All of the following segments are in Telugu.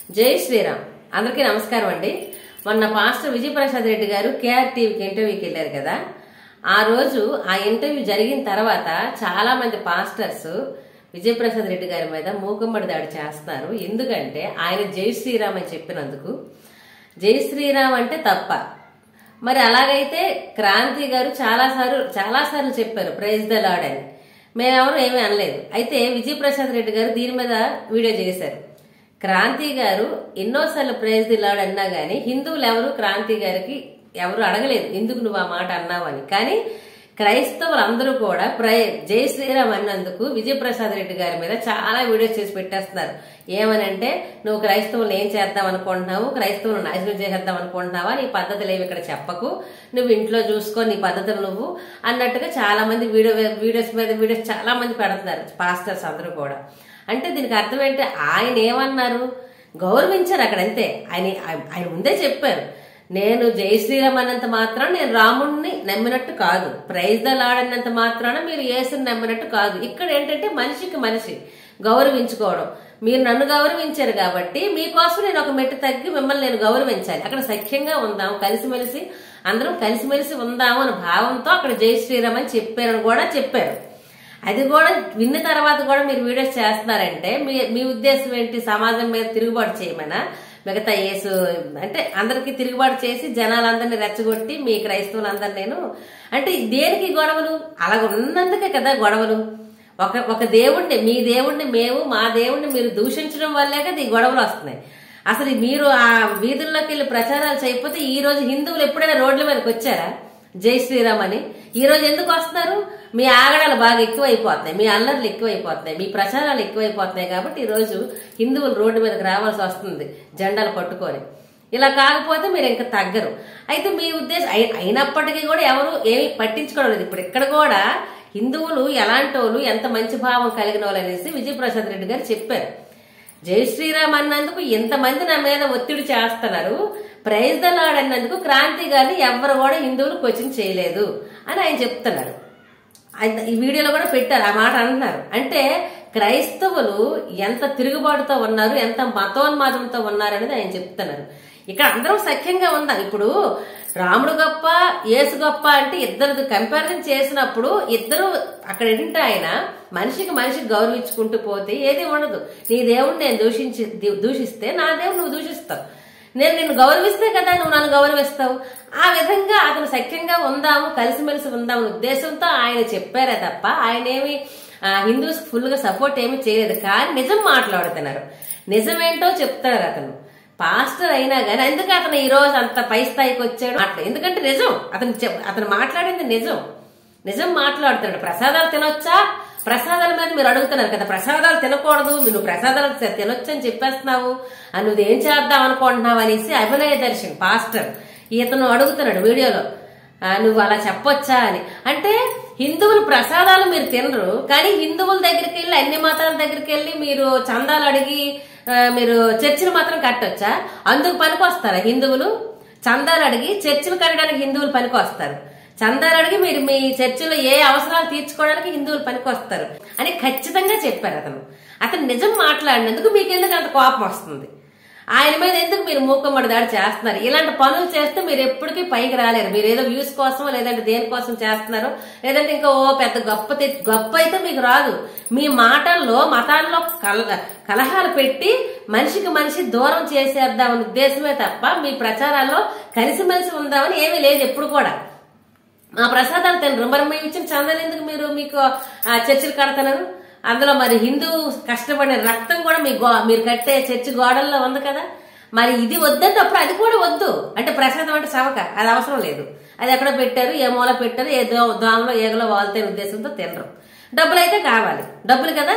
జై శ్రీరామ్. అందరికీ నమస్కారం అండి. మొన్న పాస్టర్ విజయప్రసాద్ రెడ్డి గారు కేఆర్ టీవీకి ఇంటర్వ్యూకి వెళ్ళారు కదా. ఆ రోజు ఆ ఇంటర్వ్యూ జరిగిన తర్వాత చాలా మంది పాస్టర్స్ విజయప్రసాద్ రెడ్డి గారి మీద మూకుమ్మడి దాడి చేస్తున్నారు. ఎందుకంటే ఆయన జై శ్రీరామ్ అని చెప్పినందుకు. జై శ్రీరామ్ అంటే తప్ప. మరి అలాగైతే క్రాంతి గారు చాలాసార్లు చెప్పారు ప్రైజ్ ద లార్డ్ అని. మేమెవరు ఏమీ అనలేదు. అయితే విజయప్రసాద్ రెడ్డి గారు దీని మీద వీడియో చేశారు. క్రాంతి గారు ఎన్నోసార్లు ప్రైజ్ ది లార్డ్ అన్నా గానీ హిందువులు ఎవరు క్రాంతి గారికి ఎవరు అడగలేదు ఎందుకు నువ్వు ఆ మాట అన్నావని. కానీ క్రైస్తవులు అందరూ కూడా జై శ్రీరామ్ అన్నందుకు విజయప్రసాద్ రెడ్డి గారి మీద చాలా వీడియోస్ చేసి పెట్టేస్తున్నారు. ఏమనంటే నువ్వు క్రైస్తవులు ఏం చేద్దాం అనుకుంటున్నావు, క్రైస్తవులు నాశనం చేసేద్దాం అనుకుంటున్నావా, నీ పద్ధతులు ఏమి ఇక్కడ చెప్పకు, నువ్వు ఇంట్లో చూసుకో నీ పద్ధతులు నువ్వు అన్నట్టుగా చాలా మంది వీడియోస్ చాలా మంది పెడుతున్నారు పాస్టర్స్ అందరూ కూడా. అంటే దీనికి అర్థం ఏంటి, ఆయన ఏమన్నారు, గౌరవించారు అక్కడ అంతే. ఆయన ముందే చెప్పారు, నేను జై శ్రీరామ్ అన్నంత మాత్రాన నేను రాముడిని నమ్మినట్టు కాదు, ప్రైజ్ ద లార్డ్ అన్నంత మాత్రాన మీరు యేసుని నమ్మినట్టు కాదు. ఇక్కడ ఏంటంటే మనిషికి మనిషి గౌరవించుకోవడం. మీరు నన్ను గౌరవించారు కాబట్టి మీకోసం నేను ఒక మెట్టు తగ్గి మిమ్మల్ని నేను గౌరవించాలి. అక్కడ సఖ్యంగా ఉందాం, కలిసిమెలిసి అందరం కలిసిమెలిసి ఉందాము అనే భావంతో అక్కడ జై శ్రీరామ్ అని చెప్పారని కూడా చెప్పారు. అది కూడా విన్న తర్వాత కూడా మీరు వీడియోస్ చేస్తున్నారంటే మీ ఉద్దేశం ఏంటి, సమాజం మీద తిరుగుబాటు చేయమనా, మిగతా యేసు అంటే అందరికి తిరుగుబాటు చేసి జనాలందరినీ రెచ్చగొట్టి మీ క్రైస్తవులందరూ నేను అంటే దేనికి గొడవలు? అలాగ ఉన్నందుకే కదా గొడవలు. ఒక దేవుణ్ణి, మీ దేవుణ్ణి మేము, మా దేవుణ్ణి మీరు దూషించడం వల్లే కదా ఈ గొడవలు వస్తున్నాయి. అసలు మీరు ఆ వీధుల్లోకి వెళ్ళి ప్రచారాలు చేయకపోతే ఈ రోజు హిందువులు ఎప్పుడైనా రోడ్ల మీదకి వచ్చారా జై శ్రీరామ్ అని? ఈ రోజు ఎందుకు వస్తున్నారు? మీ ఆగడాలు బాగా ఎక్కువైపోతున్నాయి, మీ అల్లర్లు ఎక్కువైపోతున్నాయి, మీ ప్రచారాలు ఎక్కువైపోతున్నాయి. కాబట్టి ఈ రోజు హిందువులు రోడ్డు మీదకి రావాల్సి వస్తుంది జెండాలు పట్టుకొని. ఇలా కాకపోతే మీరు ఇంకా తగ్గరు. అయితే మీ ఉద్దేశం అయినప్పటికీ కూడా ఎవరు ఏమి పట్టించుకోవడం లేదు. ఇప్పుడు ఇక్కడ కూడా హిందువులు ఎలాంటి వాళ్ళు, ఎంత మంచి భావం కలిగిన వాళ్ళు అనేసి విజయప్రసాద్ రెడ్డి గారు చెప్పారు. జై శ్రీరామ్ అన్నందుకు ఎంతమంది నా మీద ఒత్తిడి చేస్తున్నారు, ప్రైజ్ ద లార్డ్ అన్నందుకు క్రాంతి గారిని ఎవరు కూడా హిందువులు క్వశ్చన్ చేయలేదు అని ఆయన చెప్తున్నారు. ఈ వీడియోలో కూడా పెట్టారు, ఆ మాట అంటున్నారు. అంటే క్రైస్తవులు ఎంత తిరుగుబాటుతో ఉన్నారు, ఎంత మతోన్మాదంతో ఉన్నారు అనేది ఆయన చెప్తున్నారు. ఇక్కడ అందరం సఖ్యంగా ఉందాం. ఇప్పుడు రాముడు గొప్ప, యేసు గొప్ప అంటే ఇద్దరు కంపారిజన్ చేసినప్పుడు ఇద్దరు అక్కడ ఏంటంటే ఆయన మనిషికి గౌరవించుకుంటూ పోతే ఏది ఉండదు. నీ దేవుడిని నేను దూషిస్తే నా దేవుడు నువ్వు దూషిస్తావు, నేను నిన్ను గౌరవిస్తే కదా నువ్వు నన్ను గౌరవిస్తావు. ఆ విధంగా అతను సఖ్యంగా ఉందాము, కలిసిమెలిసి ఉందాము ఉద్దేశంతో ఆయన చెప్పారే తప్ప ఆయన ఏమి హిందూస్ ఫుల్ గా సపోర్ట్ ఏమి చేయలేదు. కానీ నిజం మాట్లాడుతున్నారు, నిజమేంటో చెప్తున్నారు. అతను పాస్టర్ అయినా గానీ ఎందుకు అతను ఈ రోజు అంత పై స్థాయికి వచ్చాడు? ఎందుకంటే నిజం, అతను మాట్లాడింది నిజం మాట్లాడుతున్నాడు. ప్రసాదాలు తినొచ్చా, ప్రసాదాల మీద మీరు అడుగుతున్నారు కదా, ప్రసాదాలు తినకూడదు, నువ్వు ప్రసాదాలు తినొచ్చు అని చెప్పేస్తున్నావు, నువ్వేం చేద్దాం అనుకుంటున్నావు అనేసి అభినయ దర్శన్ పాస్టర్ ఇతను అడుగుతున్నాడు వీడియోలో, నువ్వు అలా చెప్పొచ్చా అని. అంటే హిందువులు ప్రసాదాలు మీరు తినరు, కానీ హిందువుల దగ్గరికి వెళ్ళి అన్ని మతాల దగ్గరికి వెళ్ళి మీరు చందాలు అడిగి మీరు చర్చిలు మాత్రం కట్టొచ్చా? అందుకు పనికొస్తారా హిందువులు? చందాలు అడిగి చర్చిలు కట్టడానికి హిందువులు పనికొస్తారు, చందాలు అడిగి మీరు మీ చర్చిలో ఏ అవసరాలు తీర్చుకోవడానికి హిందువులు పనికొస్తారు అని ఖచ్చితంగా చెప్పారు. అతను నిజం మాట్లాడినందుకు మీకు ఎందుకు అంత కోపం వస్తుంది? ఆయన మీద ఎందుకు మీరు మూకమ్మడి దాడి చేస్తున్నారు? ఇలాంటి పనులు చేస్తే మీరు ఎప్పటికీ పైకి రాలేరు. మీరు ఏదో వ్యూస్ కోసం లేదంటే దేనికోసం చేస్తున్నారు, లేదంటే ఇంకా పెద్ద గొప్ప అయితే మీకు రాదు. మీ మాటల్లో మతాల్లో కలహాలు పెట్టి మనిషికి మనిషి దూరం చేసేద్దామని ఉద్దేశమే తప్ప మీ ప్రచారాల్లో కలిసిమెలిసి ఉందామని ఏమీ లేదు ఎప్పుడు కూడా. మా ప్రసాదాలు తినరు, మరి మేము ఇచ్చిన చందాలు ఎందుకు మీకు చర్చిలు కడతారు? అందులో మరి హిందూ కష్టపడిన రక్తం కూడా మీరు కట్టే చర్చి గోడల్లో ఉంది కదా. మరి ఇది వద్దంటే అప్పుడు అది కూడా వద్దు. అంటే ప్రసాదం అంటే సవక, అది అవసరం లేదు. అది ఎక్కడో పెట్టారు, ఏ మూల పెట్టారు, ఏ దోమలో ఏగలో వాళ్తే ఉద్దేశంతో తినరు. డబ్బులు అయితే కావాలి, డబ్బులు కదా,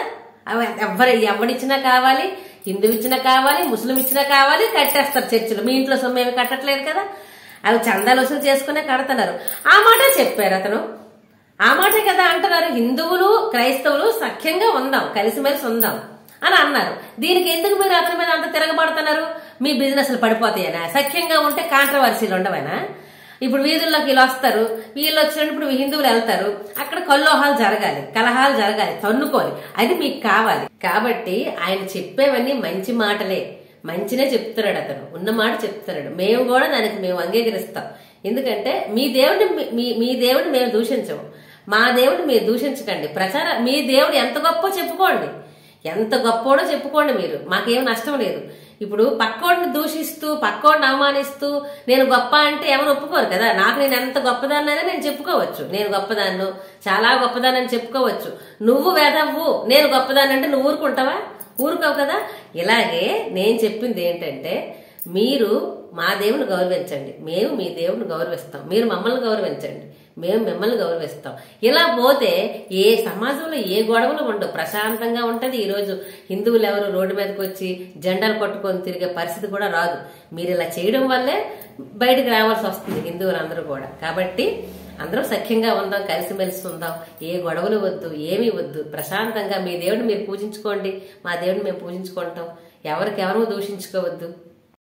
ఎవరిచ్చినా కావాలి, హిందూ ఇచ్చినా కావాలి, ముస్లిం ఇచ్చినా కావాలి, కట్టేస్తారు చర్చిలు. మీ ఇంట్లో సొమ్ము ఏమి కట్టట్లేదు కదా, అవి చందాలు వసూలు చేసుకునే కడుతున్నారు. ఆ మాటే చెప్పారు అతను, ఆ మాటే కదా అంటున్నారు. హిందువులు క్రైస్తవులు సఖ్యంగా ఉందాం, కలిసిమెలిసి ఉందాం అని అన్నారు. దీనికి ఎందుకు మీరు అతని మీద అంత తిరగబడుతున్నారు? మీ బిజినెస్లు పడిపోతాయనా? సఖ్యంగా ఉంటే కాంట్రవర్సీలు ఉండవనా? ఇప్పుడు వీధుల్లోకి వీళ్ళు వస్తారు, వీళ్ళు వచ్చినప్పుడు హిందువులు వెళ్తారు, అక్కడ కల్లోహాలు జరగాలి, కలహాలు జరగాలి, తన్నుకోవాలి, అది మీకు కావాలి. కాబట్టి ఆయన చెప్పేవన్నీ మంచి మాటలే, మంచినే చెప్తున్నాడు, అతను ఉన్న మాట చెప్తున్నాడు. మేము కూడా దానికి మేము అంగీకరిస్తాం. ఎందుకంటే మీ దేవుడిని మేము దూషించము, మా దేవుడిని మీరు దూషించకండి. మీ దేవుడు ఎంత గొప్ప చెప్పుకోండి, ఎంత గొప్పోడో చెప్పుకోండి, మీరు మాకేం నష్టం లేదు. ఇప్పుడు పక్కోడిని దూషిస్తూ పక్కోడిని అవమానిస్తూ నేను గొప్ప అంటే ఎవరు ఒప్పుకోరు కదా. నేను ఎంత గొప్పదాన్నైనా నేను చెప్పుకోవచ్చు, నేను గొప్పదాన్ను, చాలా గొప్పదాన్ని చెప్పుకోవచ్చు. నువ్వు వేదవ్వు, నేను గొప్పదాన్ని అంటే నువ్వు ఊరుకుంటావా? ఊరుకోవు కదా. ఇలాగే నేను చెప్పింది ఏంటంటే, మీరు మా దేవుని గౌరవించండి, మేము మీ దేవుని గౌరవిస్తాం. మీరు మమ్మల్ని గౌరవించండి, మేము మిమ్మల్ని గౌరవిస్తాం. ఇలా పోతే ఏ సమాజంలో ఏ గొడవలు ఉండవు, ప్రశాంతంగా ఉంటది. ఈరోజు హిందువులు ఎవరు రోడ్డు మీదకి వచ్చి జెండాలు పట్టుకొని తిరిగే పరిస్థితి కూడా రాదు. మీరు ఇలా చేయడం వల్లే బయటకు రావాల్సి వస్తుంది హిందువులందరూ కూడా. కాబట్టి అందరం సఖ్యంగా ఉందాం, కలిసిమెలిసి ఉందాం, ఏ గొడవలు వద్దు, ఏమీ వద్దు. ప్రశాంతంగా మీ దేవుడిని మీరు పూజించుకోండి, మా దేవుడిని మేము పూజించుకుంటాం. ఎవరికెవరూ దూషించుకోవద్దు.